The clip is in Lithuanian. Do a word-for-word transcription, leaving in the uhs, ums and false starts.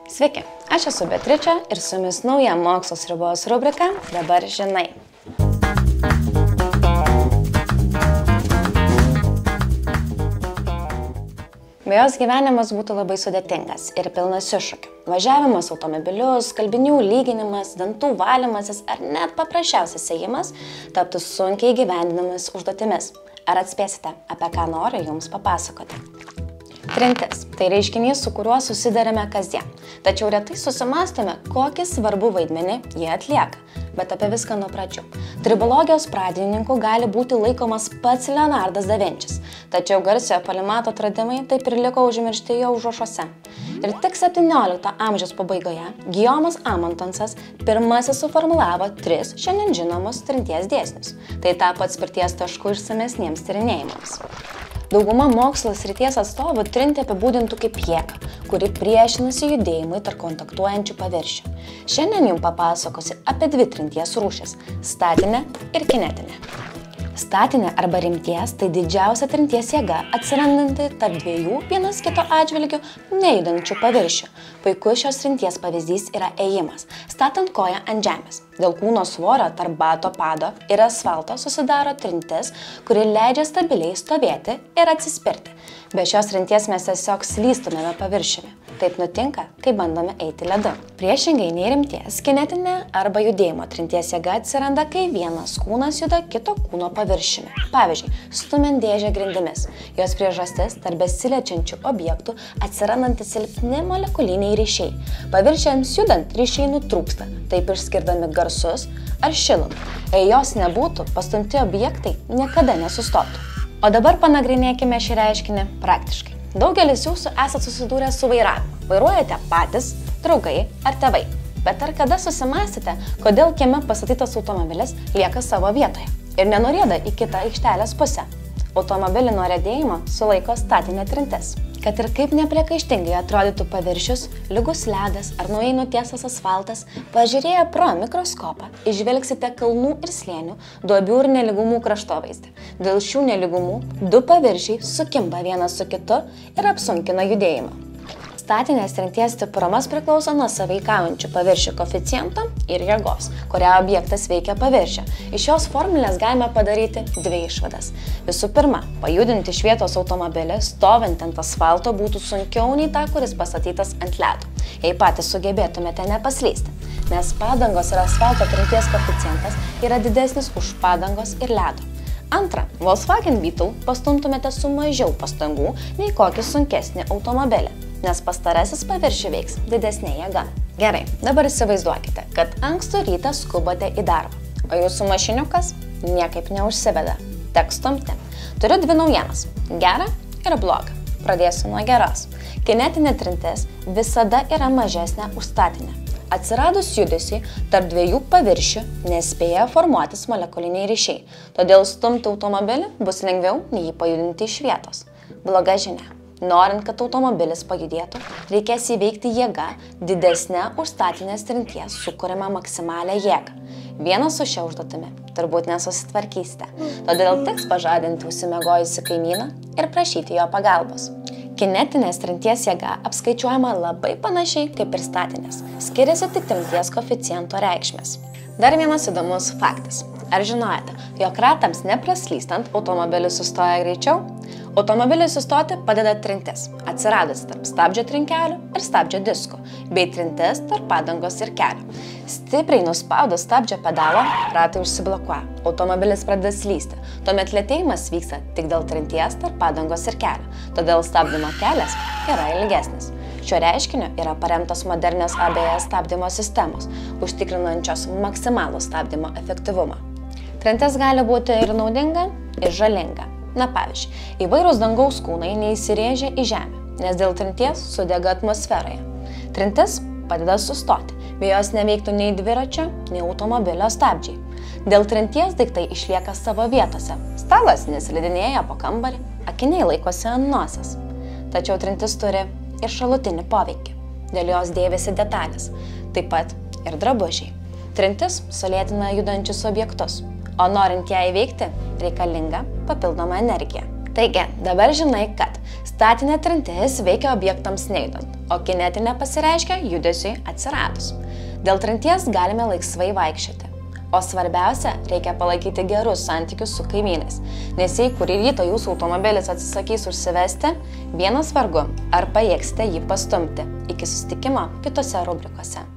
Sveiki, aš esu Beatričė ir su jumis nauja Mokslo sriubos rubrika Dabar žinai. Be jos gyvenimas būtų labai sudėtingas ir pilnas iššūkių. Važiavimas automobilius, kalbinių lyginimas, dantų valymasis ar net paprasčiausias ėjimas taptų sunkiai gyvendinamis užduotimis. Ar atspėsite, apie ką noriu jums papasakoti? Trintis – tai reiškinys, su kuriuo susidarėme kasdien. Tačiau retai susimąstome, kokį svarbų vaidmenį jie atlieka. Bet apie viską nuo pradžių. Tribologijos pradininku gali būti laikomas pats Leonardas da Vinčis. Tačiau garsiojo polimato atradimai taip ir liko užmiršti jo užrašuose. Ir tik septyniolikto amžiaus pabaigoje Gijomas Amondsas pirmasis suformulavo tris šiandien žinomus trinties dėsnius. Tai tapo atspirties tašku išsamesniems tyrinėjimams. Dauguma mokslo srities atstovų trintį apibūdintų kaip jėgą, kuri priešinasi judėjimui tarp kontaktuojančių paviršių. Šiandien jums papasakosiu apie dvi trinties rūšis – statinę ir kinetinę. Statinė arba rimties – tai didžiausia trinties jėga atsirandanti tarp dviejų vienas kito atžvilgių nejudančių paviršių. Puikus šios trinties pavyzdys yra ėjimas, statant koją ant žemės. Dėl kūno svorio tarp bato pado ir asfalto susidaro trintis, kuri leidžia stabiliai stovėti ir atsispirti. Be šios trinties mes tiesiog slystumėme paviršiumi. Taip nutinka, kai bandome eiti ledu. Priešingai nei rimties, kinetinė arba judėjimo trinties jėga atsiranda, kai vienas kūnas juda kito kūno paviršiumi. Pavyzdžiui, stumiant dėžę grindimis. Jos priežastis tarp besiliečiančių objektų atsirandantis silpni molekuliniai ryšiai. Paviršiams judant ryšiai nutrūksta, taip išskirdami garsus ar šilumą. Jei jos nebūtų, pastumti objektai niekada nesustotų. O dabar panagrinėkime šį reiškinį praktiškai. Daugelis jūsų esat susidūrę su vairavimu. Vairuojate patys, draugai ar tėvai. Bet ar kada susimąstėte, kodėl kieme pastatytas automobilis lieka savo vietoje ir nenurieda į kitą aikštelės pusę? Automobilį nuo riedėjimo sulaiko statinė trintis. Kad ir kaip nepriekaištingai atrodytų paviršius, lygus ledas ar naujai nutiestas asfaltas, pažiūrėję pro mikroskopą, išvelgsite kalnų ir slėnių, duobių ir nelygumų kraštovaizdį. Dėl šių nelygumų du paviršiai sukimba vienas su kitu ir apsunkina judėjimą. Statinės trinties stiprumas priklauso nuo sąveikaujančių paviršių koeficiento ir jėgos, kurią objektas veikia paviršių. Iš šios formulės galime padaryti dvi išvadas. Visų pirma, pajudinti iš vietos automobilį, stovint ant asfalto, būtų sunkiau nei tą, kuris pastatytas ant ledo, jei patys sugebėtumėte nepaslysti, nes padangos ir asfalto trinties koeficientas yra didesnis už padangos ir ledo. Antra, Volkswagen Beetle pastumtumėte su mažiau pastangų nei kokį sunkesnį automobilį, nes pastarasis paviršių veiks didesnė jėga. Gerai, dabar įsivaizduokite, kad ankstų rytą skubate į darbą, o jūsų mašiniukas niekaip neužsiveda. Teks stumti. Turiu dvi naujienas – gerą ir blogą. Pradėsiu nuo geros. Kinetinė trintis visada yra mažesnė už statinę. Atsiradus judesiui tarp dviejų paviršių nespėja formuotis molekuliniai ryšiai, todėl stumti automobilį bus lengviau nei jį pajudinti iš vietos. Bloga žinia. Norint, kad automobilis pajudėtų, reikės įveikti jėgą didesnę už statinės trinties sukuriamą maksimalią jėgą. Vienas su šia užduotimi turbūt nesusitvarkysite, todėl teks pažadinti užsimiegojusi kaimyną ir prašyti jo pagalbos. Kinetinės trinties jėga apskaičiuojama labai panašiai kaip ir statinės. Skiriasi tik trinties koeficiento reikšmės. Dar vienas įdomus faktas. Ar žinojate, jog ratams nepraslystant automobilis sustoja greičiau? Automobiliui sustoti padeda trintis, atsiradus tarp stabdžio trinkelių ir stabdžio diskų, bei trintis tarp padangos ir kelio. Stipriai nuspaudus stabdžio pedalą, ratai užsiblokuoja, automobilis pradeda slysti, tuomet lėtėjimas vyksta tik dėl trinties tarp padangos ir kelio, todėl stabdymo kelias yra ilgesnis. Šio reiškinio yra paremtos modernios A B S stabdymo sistemos, užtikrinančios maksimalų stabdymo efektyvumą. Trintis gali būti ir naudinga, ir žalinga. Na pavyzdžiui, įvairūs dangaus kūnai neįsirėžia į žemę, nes dėl trinties sudega atmosferoje. Trintis padeda sustoti, bei jos neveiktų nei dviračio, nei automobilio stabdžiai. Dėl trinties daiktai išlieka savo vietose. Stalas neslidinėja po kambarį, akiniai laikosi ant nosies. Tačiau trintis turi ir šalutinį poveikį. Dėl jos dėvisi detalės, taip pat ir drabužiai. Trintis sulėtina judančius objektus, o norint ją įveikti, reikalinga papildoma energija. Taigi, dabar žinai, kad statinė trintis veikia objektams nejudant, o kinetinė pasireiškia judesiui atsiradus. Dėl trinties galime laisvai vaikščioti. O svarbiausia, reikia palaikyti gerus santykius su kaimynais, nes jei kurį rytą jūsų automobilis atsisakys užsivesti, vienas vargu, ar pajėgsite jį pastumti. Iki susitikimo kitose rubrikose.